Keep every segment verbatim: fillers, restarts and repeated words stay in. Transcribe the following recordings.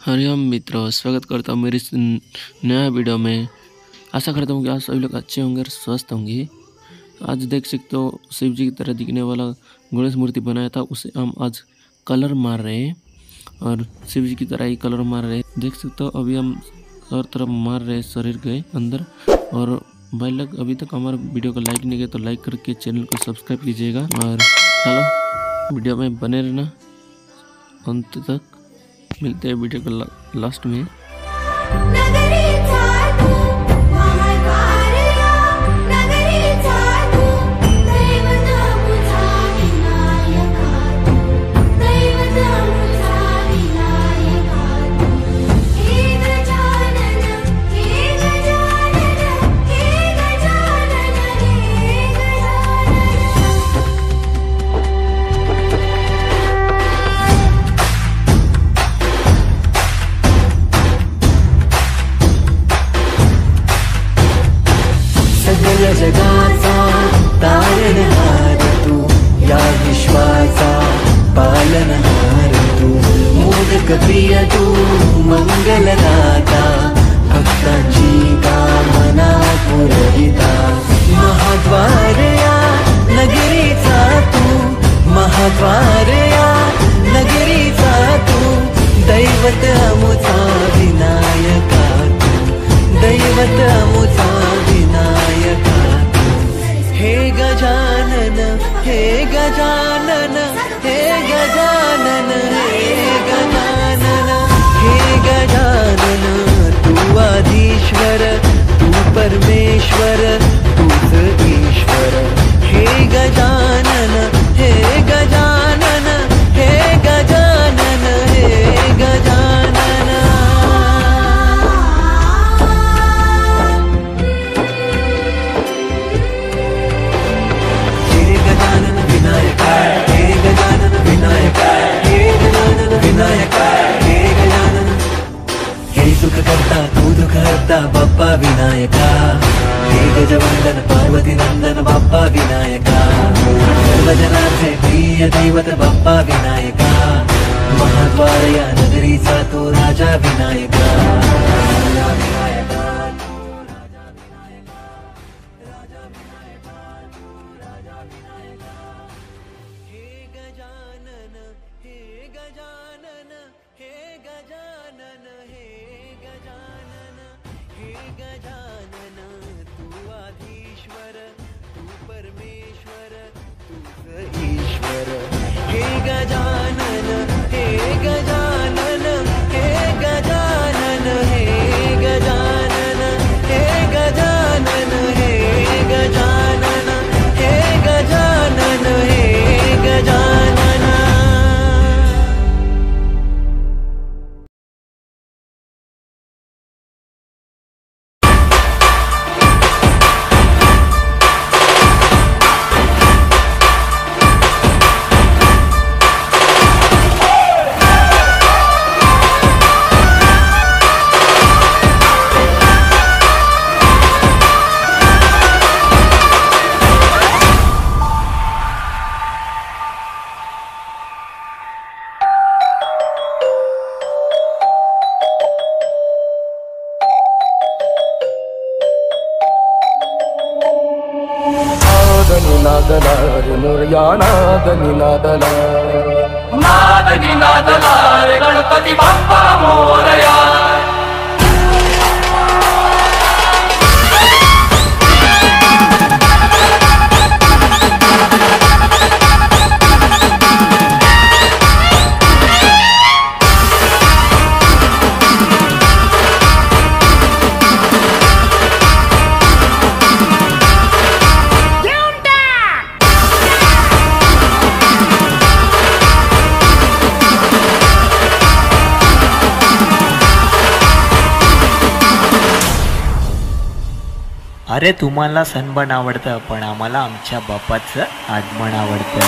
हरिओम मित्रों, स्वागत करता हूँ मेरी इस नया वीडियो में। आशा करता हूँ कि आप सभी लोग अच्छे होंगे और स्वस्थ होंगे। आज देख सकते हो शिव जी की तरह दिखने वाला गणेश मूर्ति बनाया था, उसे हम आज कलर मार रहे हैं और शिव जी की तरह ही कलर मार रहे हैं। देख सकते हो अभी हम हर तरफ मार रहे हैं शरीर के अंदर। और भाई लोग अभी तक हमारे वीडियो को लाइक नहीं किया तो लाइक करके चैनल को सब्सक्राइब कीजिएगा। और चलो वीडियो में बने रहना अंत तक। मिलते हैं वीडियो के लास्ट में। जगाचा तारणहार तू, या विश्वाचा पालनहार तू, मोदक प्रिय तू, मंगलदाता, भक्तांची कामना पुरविता, महाद्वार या नगरीचा तू, महाद्वार या नगरीचा तू, दैवत अमुचा विनायका तू, दैवत अमुचा विनायका तू। हे गजानन हे गजानन हे गजानन हे गजानन हे गजानन, तू आधीश्वर तू परमेश्वर तूच ईश्वर। हे गजानन हे गजानन हे गजानन हे गजानन। सुख करता तू दुख हरता बाप्पा विनायका, हे गजवंदन पार्वती नंदन बाप्पा विनायका, सर्वजनांचे प्रिय दैवत बाप्पा विनायका, महाद्वार या नगरीचा तू राजा विनायका, राजा विनायका तू राजा विनायका, राजा विनायका तू राजा विनायका। हे गजानन हे गजानन हे गजानन हे गजानन हे गजानन, तू आधीश्वर तू परमेश्वर तूच ईश्वर। हे गजानन हे गजानन हे गजानन हे गजानन हे गजानन हे गजानन हे गजानन हे गजानन। निनादला रे मोरया नाद निनादला, नाद निनादला रे गणपती बाप्पा मोरया। अरे तुम्हाला सणबण आवडतं, पण आम्हाला आमच्या बाप्पाचं आगमन आवडतं।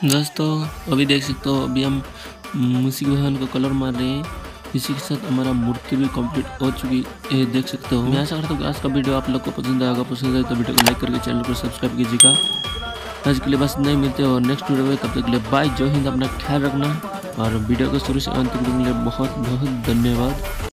दोस्तों अभी देख सकते हो, अभी हम मूषिक वाहन को कलर मार रहे हैं। इसी के साथ हमारा मूर्ति भी कंप्लीट हो चुकी है, देख सकते हो। मैं आशा करता हूँ कि आज का वीडियो आप लोग को पसंद आएगा। पसंद आए तो वीडियो को लाइक करके चैनल को सब्सक्राइब कीजिएगा। आज के लिए बस नहीं मिलते और नेक्स्ट वीडियो में, तब तक के लिए बाय। जय हिंद, अपना ख्याल रखना और वीडियो को शुरू से अंत तक देखने के लिए बहुत बहुत धन्यवाद।